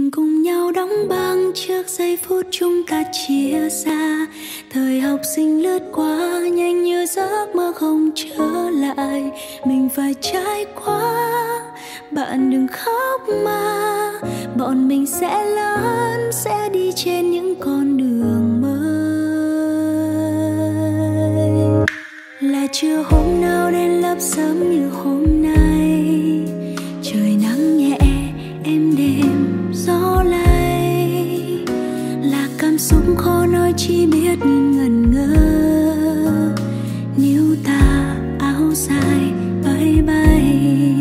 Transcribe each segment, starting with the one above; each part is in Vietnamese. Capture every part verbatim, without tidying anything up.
Mình cùng nhau đóng băng trước giây phút chúng ta chia xa. Thời học sinh lướt qua nhanh như giấc mơ không trở lại. Mình phải trải qua, bạn đừng khóc mà. Bọn mình sẽ lớn, sẽ đi trên những con đường mới. Là chưa hôm nào đến lớp sớm như hôm nay. Trời nắng nhẹ, êm đêm, gió lay. Là cảm xúc khó nói chỉ biết nhìn ngẩn ngơ. Níu ta áo dài bay bay.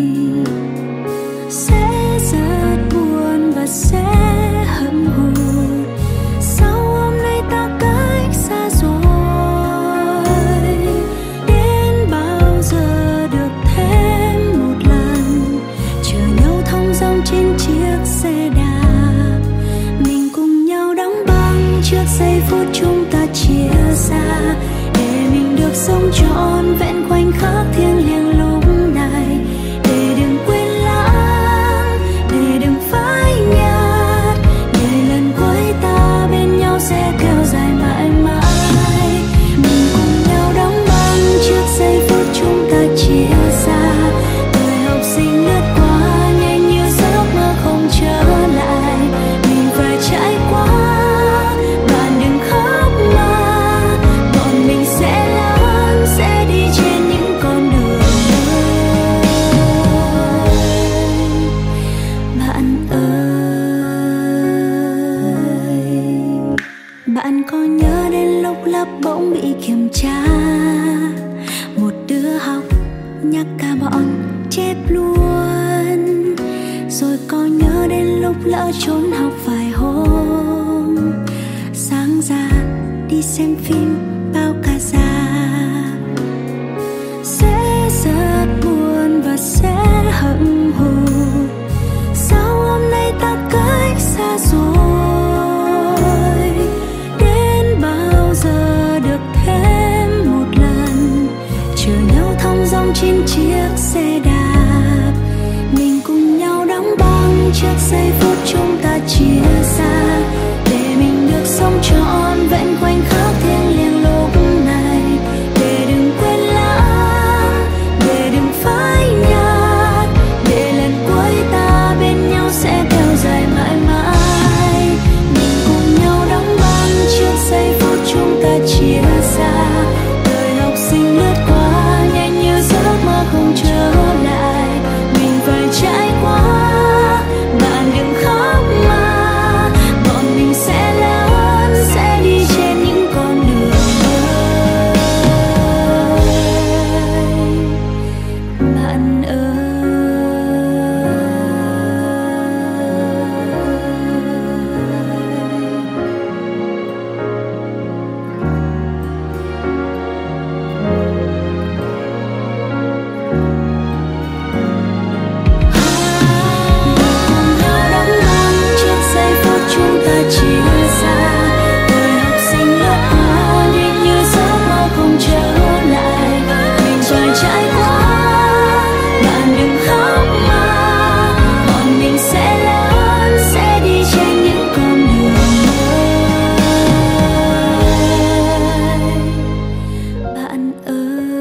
Sẽ rất buồn và sẽ hậm hụt. Sao hôm nay ta cách xa rồi. Đến bao giờ được thêm một lần. Chờ nhau thong dong trên chiếc xe đạp. Mình cùng nhau đóng băng trước giây phút chúng ta chia xa. Để mình được sống trọn vẹn khoảnh khắc thiêng liêng lúc này. Để đừng quên lãng, để đừng phai nhạt. Để lần cuối ta bên nhau sẽ kéo dài mãi mãi. Mình cùng nhau đóng băng trước giây phút chúng ta chia xa. Thời học sinh lướt qua nhanh như giấc mơ không trở lại. Mình phải trải qua, bạn đừng khóc mà. Bọn mình sẽ lớn, sẽ đi trên những con đường mới. Bạn ơi, bạn có nhớ đến lúc lớp bỗng bị kiểm tra. Một đứa học nhắc cả bọn chép luôn. Rồi có nhớ đến lúc lỡ trốn học vài hôm. Sáng ra đi xem phim bao cả rạp. Sẽ rất buồn và sẽ hậm hụt. Sao hôm nay ta cách xa rồi. Đến bao giờ được thêm một lần. Chờ nhau thong dong trên chiếc xe đạp. Mình cùng nhau đóng băng trước giây phút chúng ta chia xa. Để mình được sống trọn vẹn khoảnh khắc thiêng liêng lúc này. Để đừng quên lãng, để đừng phai nhạt. Để lần cuối ta bên nhau sẽ kéo dài mãi mãi. Mình cùng nhau đóng băng trước giây phút chúng ta chia xa. Đời học sinh lướt qua nhanh như giấc mơ không trở lại. Mình phải trải qua, bạn đừng khóc mà. Bọn mình sẽ lớn, sẽ đi trên những con đường mới. Bạn ơi. Cùng nhau đóng băng trước giây phút chúng ta chia xa. Đời học sinh lướt qua nhanh như giấc mơ không trở lại. Mình phải trải qua, bạn đừng khóc mà. Bọn mình sẽ lớn, sẽ đi trên những con đường mới. Bạn ơi.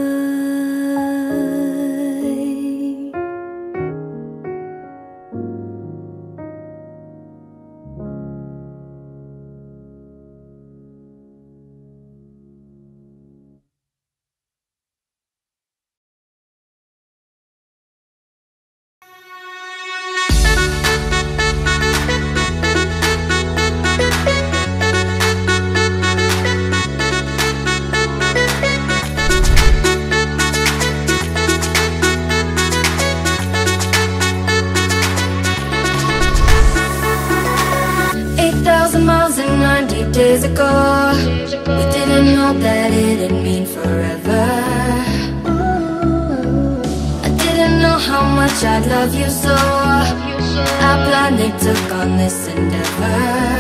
eight thousand miles and ninety days ago, we didn't know that it'd mean forever. I didn't know how much I love you, so I blindly took on this endeavor.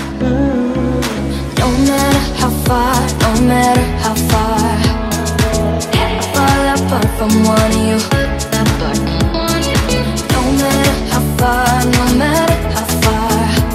No matter how far, no matter how far, I fall apart from one of you. No matter how far, no matter how far,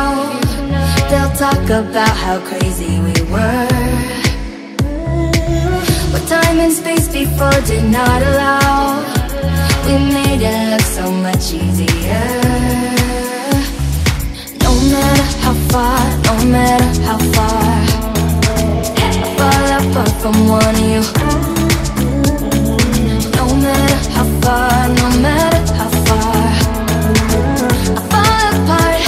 they'll talk about how crazy we were. What time and space before did not allow, we made it look so much easier. No matter how far, no matter how far, I fall apart from one of you. No matter how far, no matter how far, I fall apart.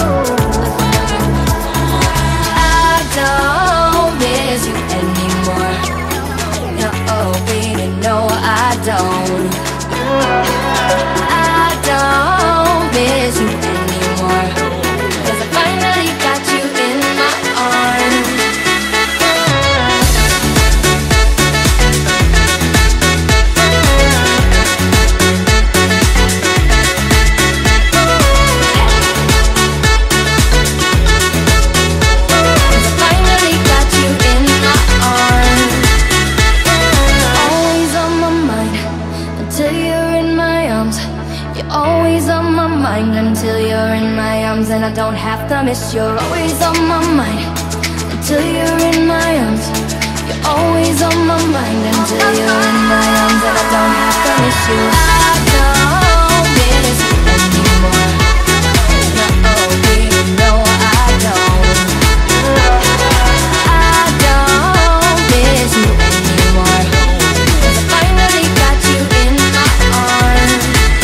I don't miss you anymore. No, oh baby, no I don't. I don't miss you anymore, 'cause I finally got you in my arms. Until you're in my arms, and I don't have to miss. You're always on my mind until you're in my arms. You're always on my mind until you're in my arms, and I don't have to miss you. I don't miss you anymore. No, oh baby, no I don't. I don't miss you anymore, 'cause I finally got you in my arms.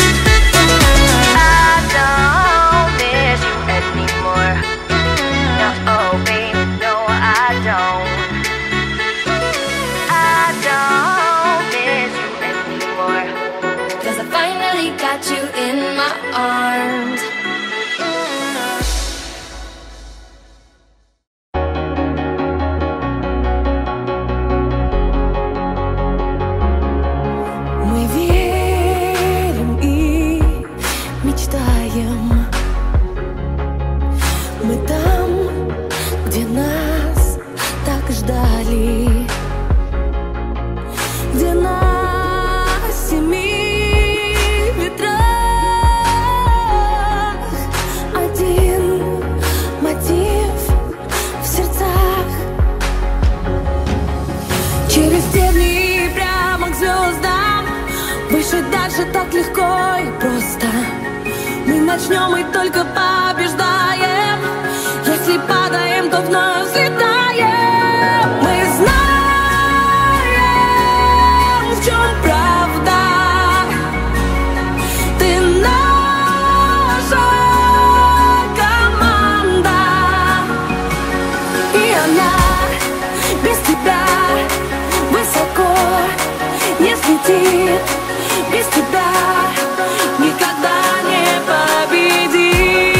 Так легко и просто мы начнем и только побеждаем. Если падаем, то вновь взлетаем. Мы знаем, в чем правда. Ты наша команда, и она без тебя высоко не взлетит. Без тебя никогда не победить.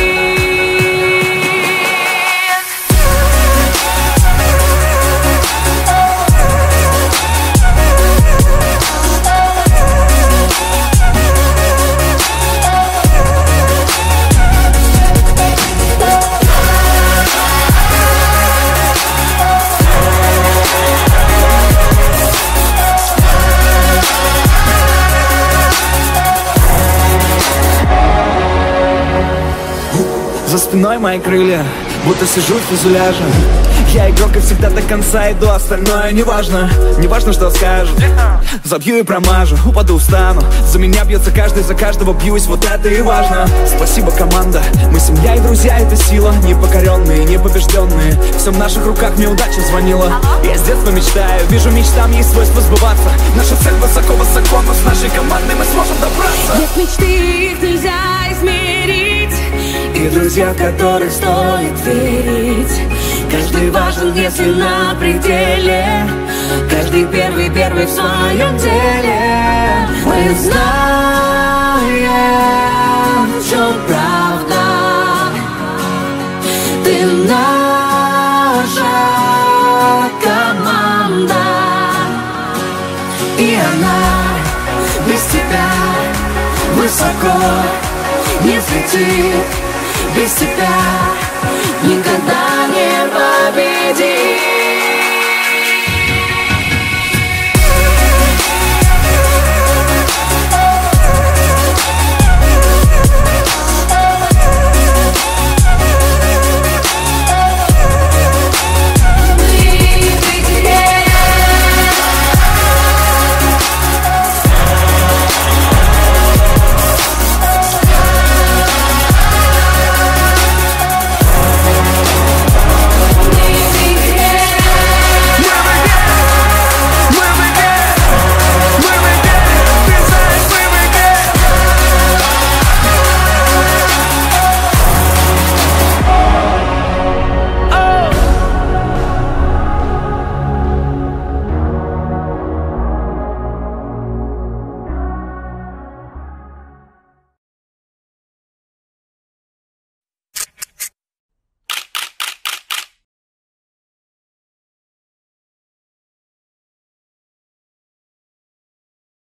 За спиной мои крылья, будто сижу в фюзеляже. Я игрок и всегда до конца иду, остальное неважно. Неважно, что скажут, забью и промажу, упаду, встану. За меня бьется каждый, за каждого бьюсь, вот это и важно. Спасибо, команда, мы семья и друзья, это сила. Непокоренные, непобежденные, все в наших руках, мне удача звонила. Я с детства мечтаю, вижу мечтам есть свойство сбываться. Наша цель высоко-высоко, но с нашей командой мы сможем добраться. Нет мечты, их нельзя измерить, и друзья, в которых стоит верить. Каждый важен, если на пределе, каждый первый, первый в своем деле. Мы знаем, в чем правда. Ты наша команда, и она без тебя высоко не взлетит. Без тебя никогда